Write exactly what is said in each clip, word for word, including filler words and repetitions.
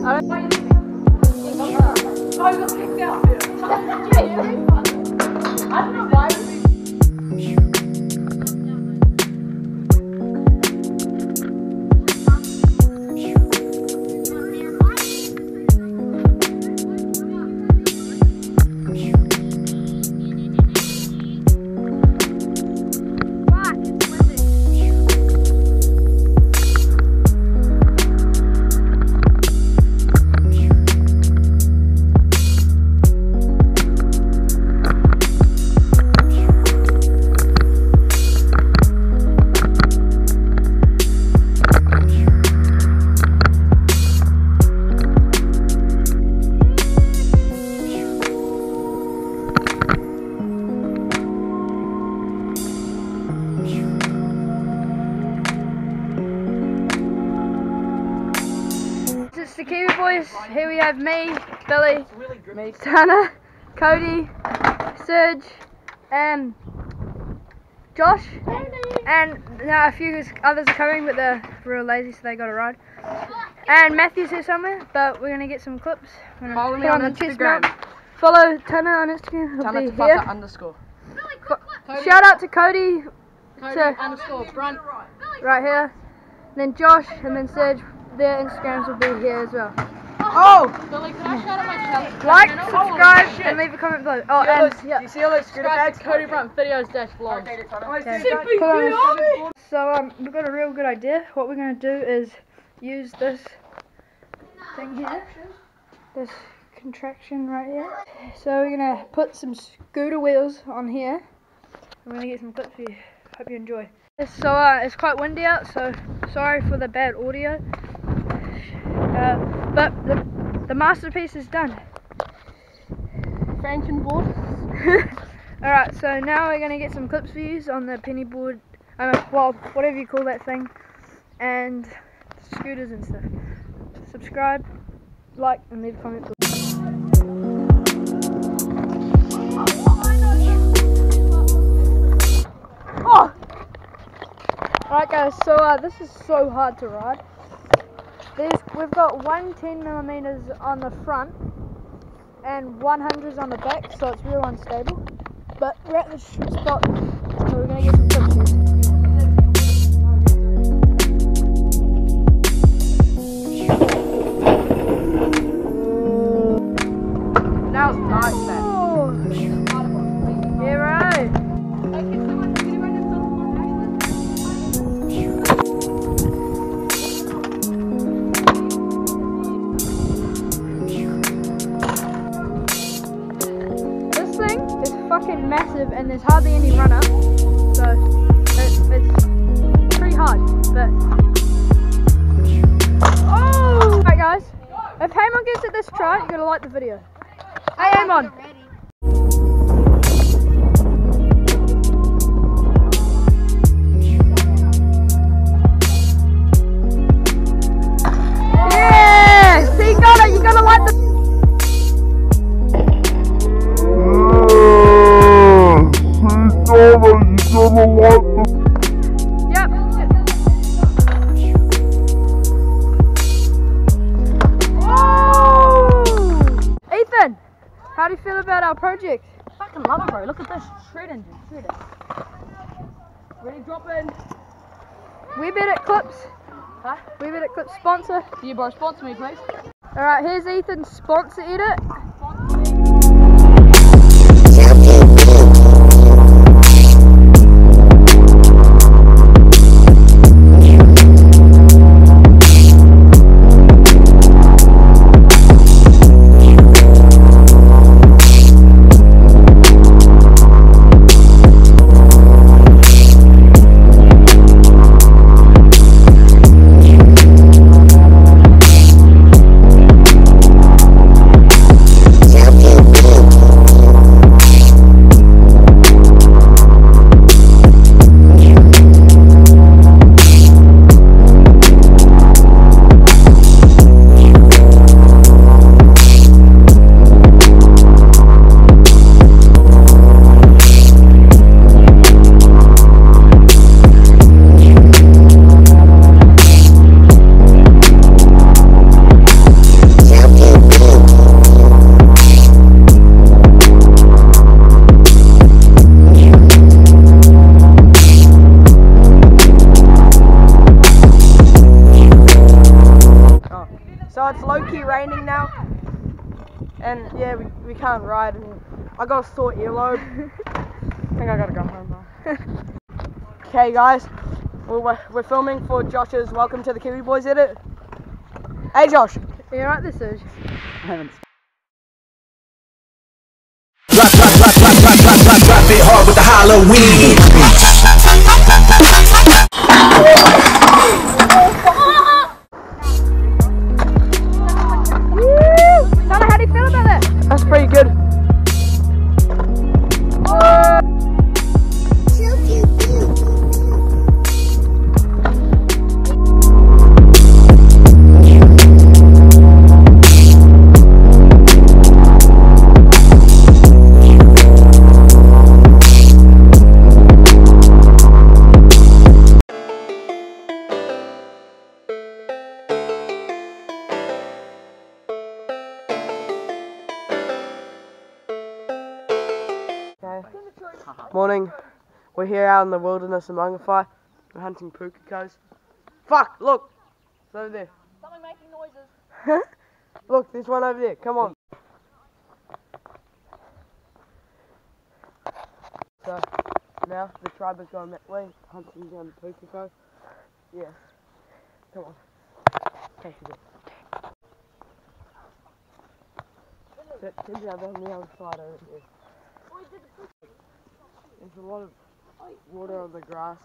I don't. Why are you leaving? Oh, you got kicked out. I don't know why. It's the Kiwi Boys. Here we have me, Billy, me, Tana, Cody, Serge, and Josh, and now a few others are coming, but they're real lazy, so they got to ride. And Matthew's here somewhere, but we're gonna get some clips. Follow me on, on Instagram. Follow Tana on Instagram. He'll Tana be Tafata here. underscore. Cody. Shout out to Cody. Cody to underscore front. Right here. Then Josh, and then Serge. Their Instagrams will be here as well. Oh! Billy, can I shout out my channel? Like, subscribe, oh, and leave a comment below. Oh, and those, yeah. Do you see all those scooter bags? Cody Brunt videos dash vlogs. Okay. So um, we've got a real good idea. What we're going to do is use this thing here, this contraction right here. So we're going to put some scooter wheels on here. We're going to get some clips for you. Hope you enjoy. So uh, it's quite windy out, so sorry for the bad audio. Uh, but the, the masterpiece is done. Franken board. Alright, so now we're going to get some clips for you on the penny board, uh, well, whatever you call that thing, and scooters and stuff. Subscribe, like, and leave a comment below. Oh! Alright guys, so uh, this is so hard to ride. There's, we've got one ten millimeters on the front and one hundreds on the back, so it's real unstable. But we're at the spot, so we're going to get some clips here. That was nice, man. Yeah, right. Fucking massive, and there's hardly any run up, so it's, it's pretty hard, but oh! Alright guys, if Hamon gets at this try, you're gonna like the video. Hey Hamon! Yeah! See, you got it, you gotta like the You gotta like the Yep. Oh! Ethan, how do you feel about our project? I fucking love it, bro. Look at this shred engine. Shred it. Ready, drop in. We bet at Clips. Huh? We bet at Clips sponsor. You bro, sponsor me, please. Alright, here's Ethan's sponsor edit. So it's low-key raining now. And yeah, we, we can't ride. And I got a sore earlobe. I think I gotta go home now. Okay guys, well, we're, we're filming for Josh's Welcome to the Kiwi Boys edit. Hey Josh! Are you right this is? I haven't. Drop, drop, drop, drop, drop, drop, drop, drop it hard with the Halloween. Tyler, how do you feel about that? That's pretty good. Morning. We're here out in the wilderness of Mungafai. We're hunting pukakos. Fuck! Look! It's over there. Something making noises. Look, there's one over there. Come on. So, now the tribe is going that way, hunting down the pukako. Yeah. Come on. Okay, good. It turns out they're on the other side over there. There's a lot of water on the grass.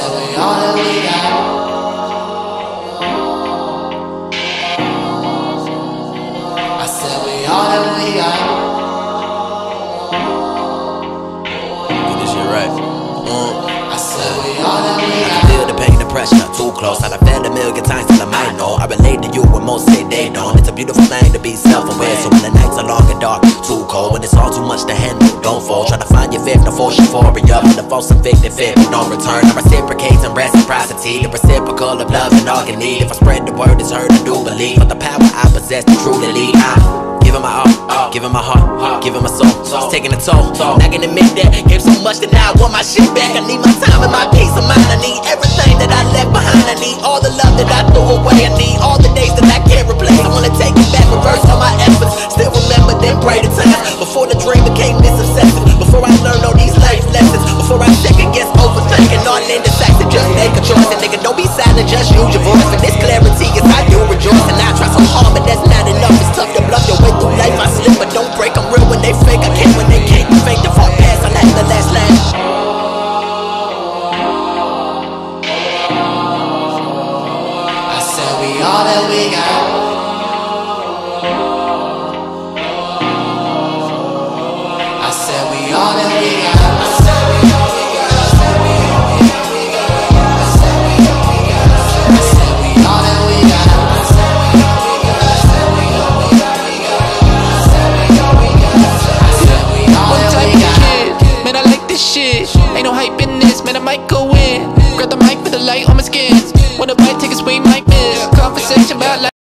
said we all that we got. I said we all that we got. Get this shit right. Mm. I said we all that we I got. can feel the pain, the pressure, too close. I done failed a million times till I might know. I relate to you when most say they don't. It's a beautiful thing to be self-aware. So when the nights are long and dark, too cold, when it's all too much to handle, don't fall. Try to find your fifth, the force euphoria, and the false evicted fit, but don't return. I reciprocate and reciprocity, the reciprocal of love and all can need. If I spread the word, it's heard, I do believe. But the power I possess to truly lead, I'm giving my all, giving my heart, giving my soul. It's taking a toll, not gonna admit that. Gave so much that now I want my shit back. I need my time and my peace of mind. I need everything that I left behind. I need all the love that I threw away. I need all the days that I can't replace. I wanna take it back, reverse all my efforts. Still remember them brighter times before the dream became this obsessive. Before I learned all these life lessons. Before I second guess overthinking all indecisive. Just make a choice, and nigga, don't be silent, just use your voice. And this clarity is how you rejoice. And I try so hard, but that's not enough. It's tough to bluff your way through life. I slip, but don't break. I'm real when they fake. I can't when they can't. You fake the far past. I like the last laugh. I said we all that we got. I said we all that we got. I said we all we got. I said we all we got. We got. I said we all we got. I said we all that we got. I said we all we got. I said we all we got. We got. I said we all we got. I said we all that we got. Man, I like this shit. Ain't no hype in this, man, I might go in. Grab the mic for the light on my skin. When the bite take a swing, might miss. Conversation about life.